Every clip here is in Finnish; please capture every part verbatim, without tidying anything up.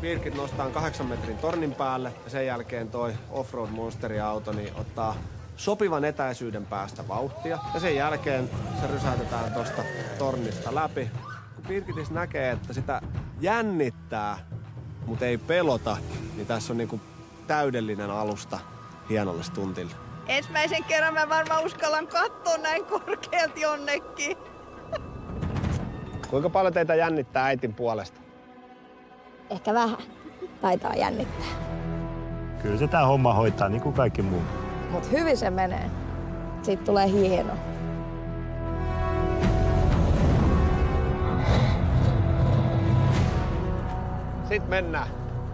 Birgit nostaa kahdeksan metrin tornin päälle ja sen jälkeen toi Offroad Monsteri-auto niin ottaa sopivan etäisyyden päästä vauhtia. Ja sen jälkeen se rysäytetään tosta tornista läpi. Kun Birgitis näkee, että sitä jännittää, mutta ei pelota, niin tässä on niinku täydellinen alusta hienolle stuntille. Ensimmäisen kerran mä varmaan uskallan katsoa näin korkealta jonnekin. Kuinka paljon teitä jännittää äitin puolesta? Ehkä vähän. Taitaa jännittää. Kyllä se tää homma hoitaa niin kuin kaikki muu. Mut hyvin se menee. Siitä tulee hieno. Sitten mennään.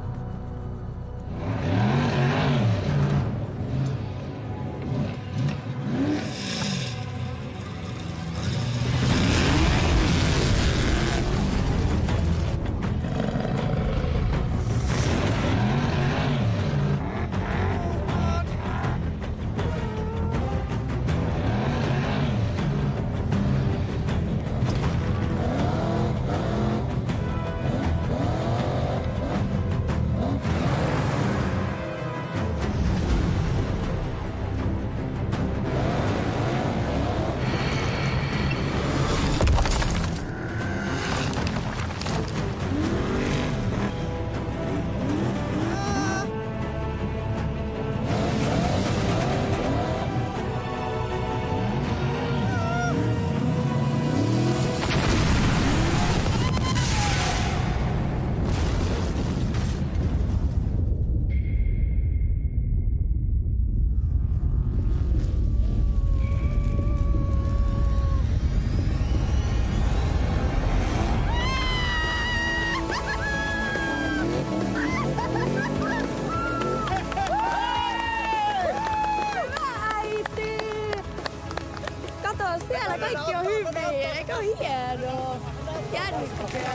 Kaikki on hyvin, eikö ole hienoa? Jännittäkää.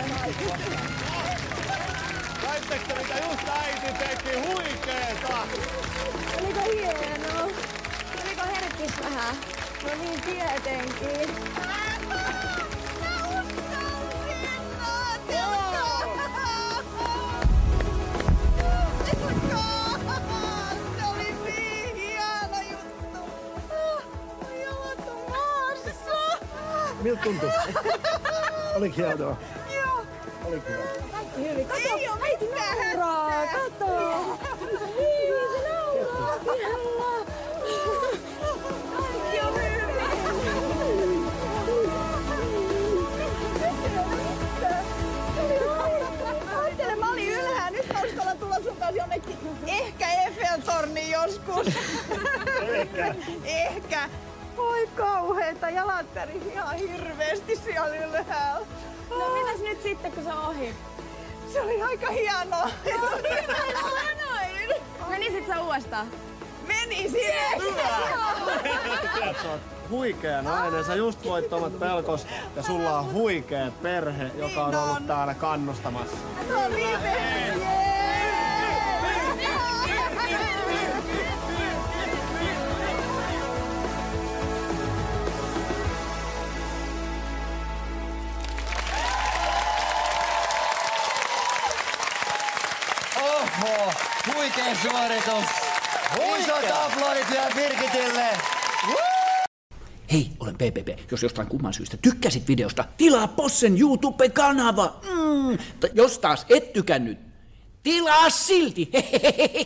Näittekö mitä just äiti teki? Huikeeta! Oliko hienoa? Oliko herkkis vähän? No niin, tietenkin. Miltä tuntui? Oliko hienoa? Joo. Oliko hienoa? Kaikki hyvin. Kato, Ei oo äiti mitään nauraa. Kato. Niin, se nauraa. Ihalla. Kaikki on hyvin. Ajattele, mä olin ylhäällä. Nyt mä uskallan tulla sun kanssa jonnekin. Ehkä Eiffel-torniin joskus. Ehkä. Ehkä. Oi kauheeta, jalat tärisi ihan hirveesti siellä ylhäällä. No mitäs nyt sitten, kun se on ohi? Se oli aika hienoa. No niin, mä sanoin. Menisit sä uudestaan? Menisin! Sä oot huikea nainen, sä just voit omat pelkos ja sulla on huikea perhe, joka on ollut täällä kannustamassa. No niin, perhe! Oho, huikea suoritus. Isot aplodit vielä Birgitille. Hei, olen P P P. Jos jostain kumman syystä tykkäsit videosta, tilaa Possen YouTube-kanava. Mm. Jos taas et tykännyt, tilaa silti. Hehehehe.